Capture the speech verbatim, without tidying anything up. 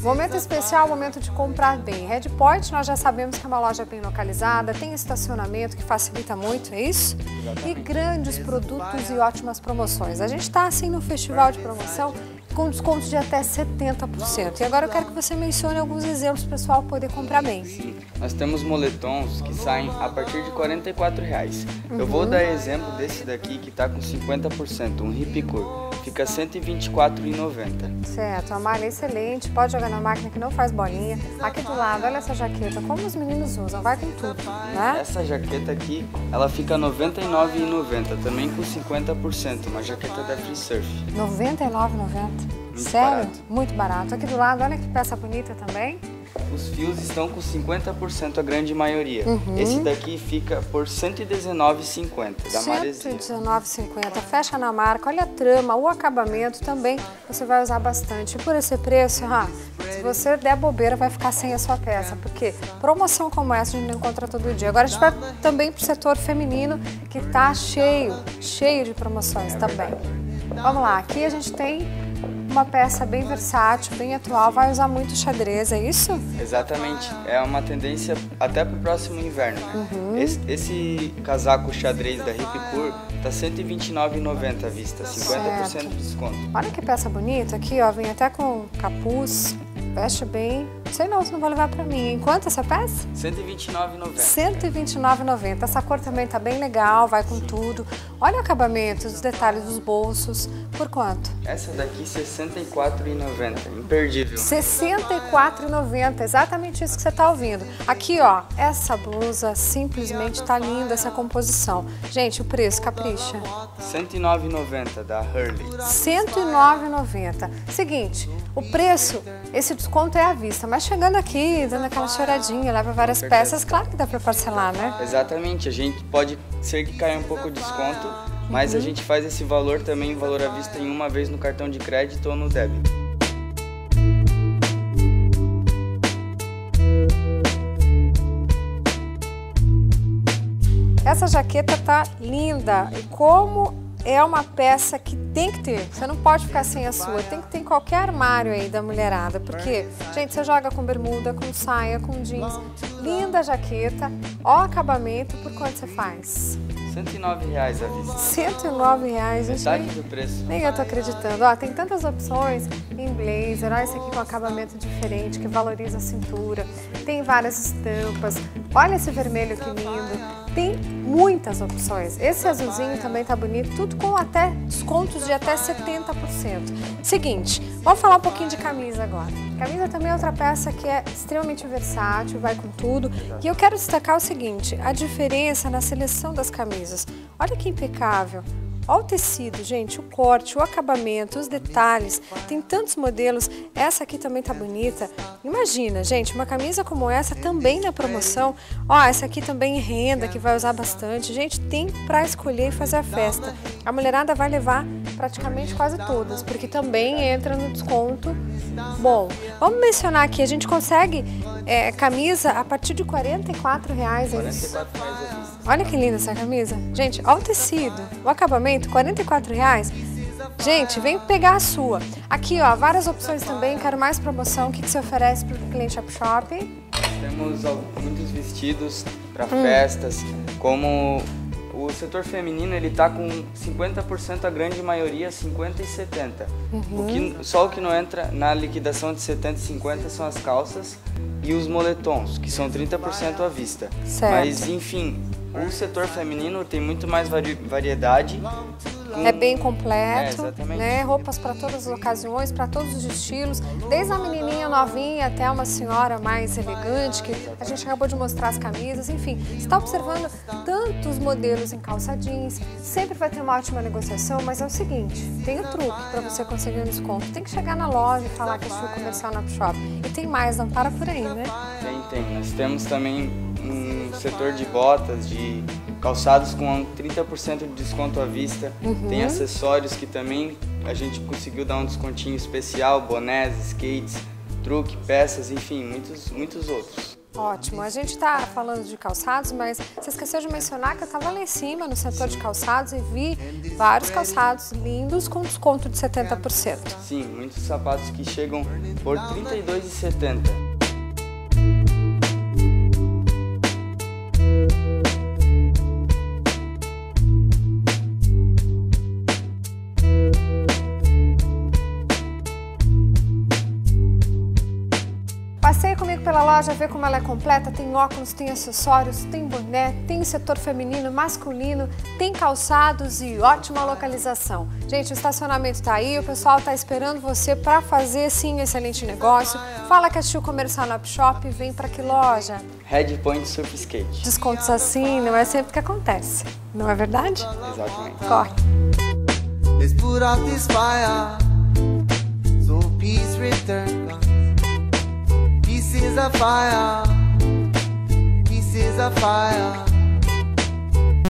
Momento especial, momento de comprar bem. Redpoint, nós já sabemos que é uma loja bem localizada, tem estacionamento que facilita muito, é isso? Exatamente. E grandes produtos e ótimas promoções. A gente está assim no festival de promoção com descontos de até setenta por cento. E agora eu quero que você mencione alguns exemplos para o pessoal poder comprar bem. Sim, nós temos moletons que saem a partir de quarenta e quatro reais. Uhum. Eu vou dar exemplo desse daqui que está com cinquenta por cento, um Ripicur. Fica cento e vinte e quatro reais e noventa centavos. Certo, a malha é excelente, pode jogar na máquina que não faz bolinha. Aqui do lado, olha essa jaqueta, como os meninos usam, vai com tudo, né? Essa jaqueta aqui, ela fica noventa e nove reais e noventa centavos, também com cinquenta por cento, uma jaqueta da Free Surf. noventa e nove reais e noventa centavos? Muito Sério? barato. Muito barato. Aqui do lado, olha que peça bonita também. Os fios estão com cinquenta por cento a grande maioria. Uhum. Esse daqui fica por cento e dezenove reais e cinquenta centavos, da Maresia. cento e dezenove reais e cinquenta centavos, fecha na marca, olha a trama, o acabamento também você vai usar bastante. E por esse preço, ah, se você der bobeira vai ficar sem a sua peça, porque promoção como essa a gente não encontra todo dia. Agora a gente vai também para o setor feminino, que está cheio, cheio de promoções também. Vamos lá, aqui a gente tem uma peça bem versátil, bem atual, vai usar muito xadrez, é isso? Exatamente, é uma tendência até para o próximo inverno, né? Uhum. Esse, esse casaco xadrez da Ripicur tá cento e vinte e nove reais e noventa centavos à vista, cinquenta por cento de desconto. Olha que peça bonita aqui, ó, vem até com capuz, veste bem. Sei não, você não vai levar pra mim, hein? Quanto essa peça? cento e vinte e nove reais e noventa centavos. cento e vinte e nove reais e noventa centavos. Essa cor também tá bem legal, vai com tudo. Olha o acabamento, os detalhes dos bolsos. Por quanto? Essa daqui, sessenta e quatro reais e noventa centavos. Imperdível. sessenta e quatro reais e noventa centavos. Exatamente isso que você tá ouvindo. Aqui, ó, essa blusa simplesmente tá linda, essa composição. Gente, o preço, capricha. cento e nove reais e noventa centavos da Hurley. cento e nove reais e noventa centavos. Seguinte, o preço, esse desconto é à vista, mas chegando aqui, dando aquela choradinha, leva várias peças, claro que dá para parcelar, né? Exatamente, a gente pode ser que caia um pouco de desconto, mas uhum. a gente faz esse valor também, valor à vista, em uma vez no cartão de crédito ou no débito. Essa jaqueta tá linda e como é uma peça que tem que ter, você não pode ficar sem a sua, tem que ter em qualquer armário aí da mulherada, porque, gente, você joga com bermuda, com saia, com jeans, linda jaqueta, ó o acabamento, por quanto você faz? cento e nove reais à vista. cento e nove reais, gente. Metade do preço. Nem eu tô acreditando. Ó, tem tantas opções em blazer, olha esse aqui com acabamento diferente, que valoriza a cintura, tem várias estampas, olha esse vermelho que lindo. Tem muitas opções. Esse azulzinho também tá bonito, tudo com até descontos de até setenta por cento. Seguinte, vamos falar um pouquinho de camisa agora. Camisa também é outra peça que é extremamente versátil, vai com tudo. E eu quero destacar o seguinte, a diferença na seleção das camisas. Olha que impecável. Olha o tecido, gente, o corte, o acabamento, os detalhes, tem tantos modelos, essa aqui também tá bonita. Imagina, gente, uma camisa como essa também na promoção, ó, essa aqui também em renda, que vai usar bastante. Gente, tem pra escolher e fazer a festa. A mulherada vai levar praticamente quase todas, porque também entra no desconto. Bom, vamos mencionar aqui, a gente consegue é, camisa a partir de quarenta e quatro reais, é isso? quarenta e quatro reais à vista. Olha que linda essa camisa. Gente, olha o tecido, o acabamento, quarenta e quatro reais. Gente, vem pegar a sua. Aqui, ó, várias opções também, quero mais promoção. O que, que você oferece para o cliente Up Shop? Temos muitos vestidos para hum. festas, como o setor feminino, ele tá com cinquenta por cento, a grande maioria, cinquenta e setenta. Uhum. O que, só o que não entra na liquidação de setenta e cinquenta são as calças e os moletons, que são trinta por cento à vista. Certo. Mas, enfim, o setor feminino tem muito mais vari variedade. Com... É bem completo, é, né? Roupas para todas as ocasiões, para todos os estilos, desde a menininha novinha até uma senhora mais elegante, que a gente acabou de mostrar as camisas, enfim. Você está observando tantos modelos em calça jeans, sempre vai ter uma ótima negociação, mas é o seguinte, tem o truque para você conseguir um desconto. Tem que chegar na loja e falar que assistiu o comercial na Up Shop. E tem mais, não para por aí, né? Tem, tem. Nós temos também um setor de botas, de calçados com trinta por cento de desconto à vista. Uhum. Tem acessórios que também a gente conseguiu dar um descontinho especial, bonés, skates, truque, peças, enfim, muitos, muitos outros. Ótimo. A gente está falando de calçados, mas você esqueceu de mencionar que eu estava lá em cima no setor de calçados e vi vários calçados lindos com desconto de setenta por cento. Sim, muitos sapatos que chegam por trinta e dois reais e setenta centavos. Passeie comigo pela loja, vê como ela é completa, tem óculos, tem acessórios, tem boné, tem setor feminino, masculino, tem calçados e ótima localização. Gente, o estacionamento tá aí, o pessoal tá esperando você para fazer sim excelente negócio. Fala que assistiu o comercial no Upshop e vem para que loja? Red Point Surf Skate. Descontos assim não é sempre que acontece, não é verdade? Exatamente. Corre. Let's put out this fire, so peace return. Peace is a fire, peace is a fire.